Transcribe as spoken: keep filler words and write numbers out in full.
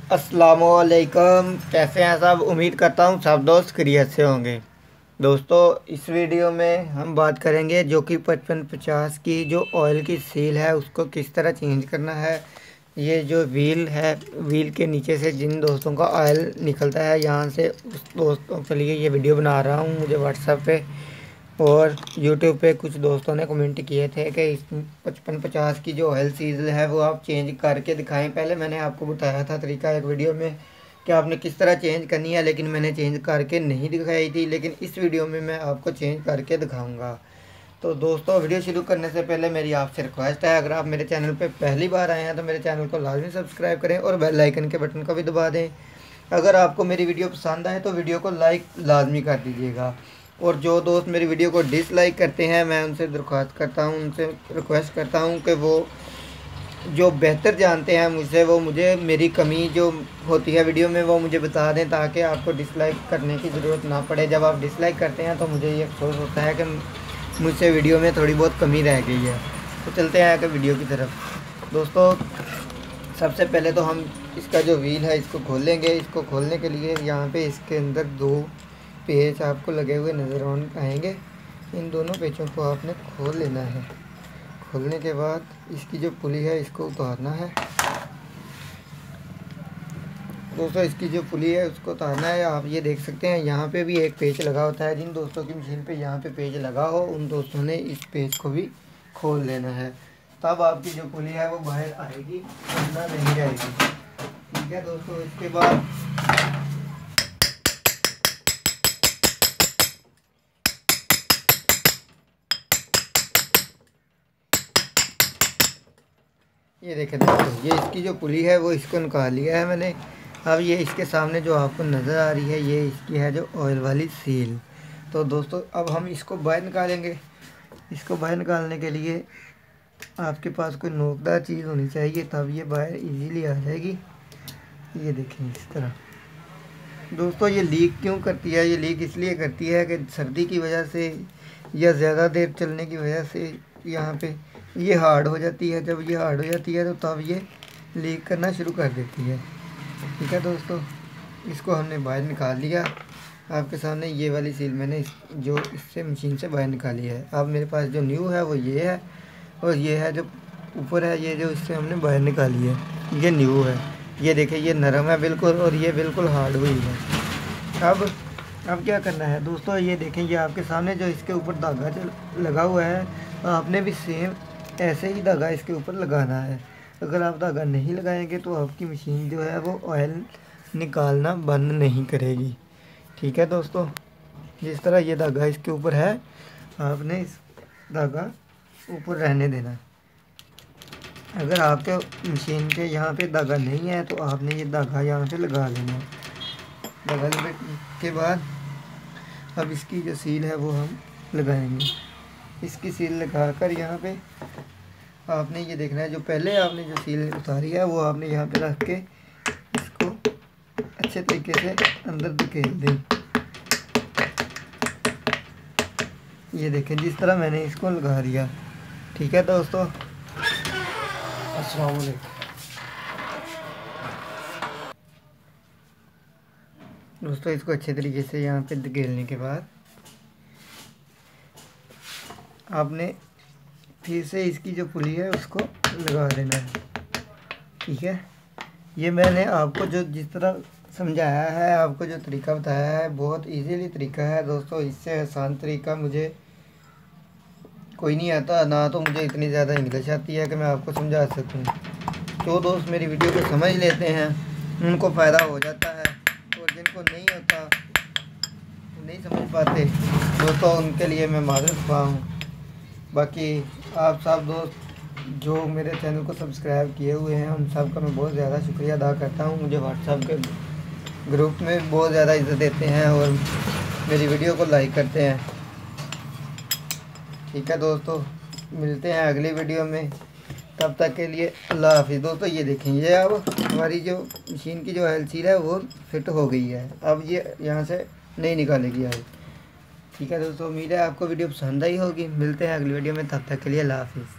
अस्सलामुअलैकुम। कैसे हैं सब? उम्मीद करता हूँ सब दोस्त खैरियत से होंगे। दोस्तों, इस वीडियो में हम बात करेंगे जो कि पचपन पचास की जो ऑयल की सील है उसको किस तरह चेंज करना है। ये जो व्हील है, व्हील के नीचे से जिन दोस्तों का ऑयल निकलता है यहाँ से, उस दोस्तों के लिए ये वीडियो बना रहा हूँ। मुझे व्हाट्सएप पे और यूट्यूब पे कुछ दोस्तों ने कमेंट किए थे कि इस पचपन पचास की जो ऑयल सील है वो आप चेंज करके दिखाएं। पहले मैंने आपको बताया था तरीका एक वीडियो में कि आपने किस तरह चेंज करनी है, लेकिन मैंने चेंज करके नहीं दिखाई थी। लेकिन इस वीडियो में मैं आपको चेंज करके दिखाऊंगा। तो दोस्तों, वीडियो शुरू करने से पहले मेरी आपसे रिक्वेस्ट है, अगर आप मेरे चैनल पर पहली बार आए हैं तो मेरे चैनल को लाजमी सब्सक्राइब करें और बेल आइकन के बटन को भी दबा दें। अगर आपको मेरी वीडियो पसंद आए तो वीडियो को लाइक लाजमी कर दीजिएगा। और जो दोस्त मेरी वीडियो को डिसलाइक करते हैं मैं उनसे दरख्वास्त करता हूं, उनसे रिक्वेस्ट करता हूं कि वो जो बेहतर जानते हैं मुझसे, वो मुझे मेरी कमी जो होती है वीडियो में वो मुझे बता दें, ताकि आपको डिसलाइक करने की ज़रूरत ना पड़े। जब आप डिसलाइक करते हैं तो मुझे ये अफसोस होता है कि मुझसे वीडियो में थोड़ी बहुत कमी रह गई है। तो चलते हैं कि वीडियो की तरफ। दोस्तों, सबसे पहले तो हम इसका जो व्हील है इसको खोल लेंगे। इसको खोलने के लिए यहाँ पे इसके अंदर दो पेच आपको लगे हुए नज़र आएंगे। इन दोनों पेचों को आपने खोल लेना है। खोलने के बाद इसकी जो पुली है इसको उतारना है। दोस्तों, इसकी जो पुली है उसको उतारना है। आप ये देख सकते हैं यहाँ पे भी एक पेच लगा होता है। जिन दोस्तों की मशीन पे यहाँ पे पेच लगा हो उन दोस्तों ने इस पेच को भी खोल लेना है, तब आपकी जो पुली है वो बाहर आएगी, अंदर नहीं आएगी। ठीक है दोस्तों, इसके बाद ये देखें दोस्तों, ये इसकी जो पुली है वो इसको निकाल लिया है मैंने। अब ये इसके सामने जो आपको नज़र आ रही है ये इसकी है जो ऑयल वाली सील। तो दोस्तों, अब हम इसको बाहर निकालेंगे। इसको बाहर निकालने के लिए आपके पास कोई नोकदार चीज़ होनी चाहिए, तब ये बाहर इजीली आ जाएगी। ये देखें इस तरह। दोस्तों, ये लीक क्यों करती है? ये लीक इसलिए करती है कि सर्दी की वजह से या ज़्यादा देर चलने की वजह से यहाँ पे ये हार्ड हो जाती है। जब ये हार्ड हो जाती है तो तब ये लीक करना शुरू कर देती है। ठीक है दोस्तों, इसको हमने बाहर निकाल लिया। आपके सामने ये वाली सील मैंने इस जो इससे मशीन से बाहर निकाली है। अब मेरे पास जो न्यू है वो ये है, और ये है जो ऊपर है, ये जो इससे हमने बाहर निकाली है ये न्यू है। ये देखें, ये नरम है बिल्कुल और ये बिल्कुल हार्ड हुई है। अब अब क्या करना है दोस्तों, ये देखें, ये आपके सामने जो इसके ऊपर धागा लगा हुआ है, आपने भी सेम ऐसे ही धागा इसके ऊपर लगाना है। अगर आप धागा नहीं लगाएंगे तो आपकी मशीन जो है वो ऑयल निकालना बंद नहीं करेगी। ठीक है दोस्तों, जिस तरह ये धागा इसके ऊपर है आपने इस धागा ऊपर रहने देना है। अगर आपके मशीन के यहाँ पे धागा नहीं है तो आपने ये धागा यहाँ पे लगा लेना है। धागा लगने के बाद अब इसकी जो सील है वो हम लगाएंगे। इसकी सील लगाकर यहाँ पे आपने ये देखना है, जो पहले आपने जो सील उतारी है वो आपने यहाँ पे रख के इसको अच्छे तरीके से अंदर धकेल दें। ये देखें, जिस तरह मैंने इसको लगा दिया। ठीक है दोस्तों, अस्सलाम वालेकुम। दोस्तों, इसको अच्छे तरीके से यहाँ पे धकेलने के बाद आपने फिर से इसकी जो पुली है उसको लगा देना है। ठीक है, ये मैंने आपको जो जिस तरह समझाया है, आपको जो तरीका बताया है, बहुत इजीली तरीका है दोस्तों। इससे आसान तरीका मुझे कोई नहीं आता, ना तो मुझे इतनी ज़्यादा इंग्लिश आती है कि मैं आपको समझा सकूं। जो दोस्त मेरी वीडियो को समझ लेते हैं उनको फ़ायदा हो जाता है, और जिनको नहीं होता, नहीं समझ पाते दोस्तों, उनके लिए मैं माज़रत ख़्वाह हूँ। बाकी आप सब दोस्त जो मेरे चैनल को सब्सक्राइब किए हुए हैं उन सब का मैं बहुत ज़्यादा शुक्रिया अदा करता हूँ। मुझे व्हाट्सएप के ग्रुप में बहुत ज़्यादा इज़्ज़त देते हैं और मेरी वीडियो को लाइक करते हैं। ठीक है दोस्तों, मिलते हैं अगली वीडियो में, तब तक के लिए अल्लाह हाफिज़। दोस्तों, ये देखें, ये अब हमारी जो मशीन की जो ऑयल सील है वो फिट हो गई है। अब ये यहाँ से नहीं निकालेगी ऑयल। ठीक है दोस्तों, उम्मीद है आपको वीडियो पसंद आई होगी। मिलते हैं अगली वीडियो में, तब तक के लिए अल्लाह हाफिज़।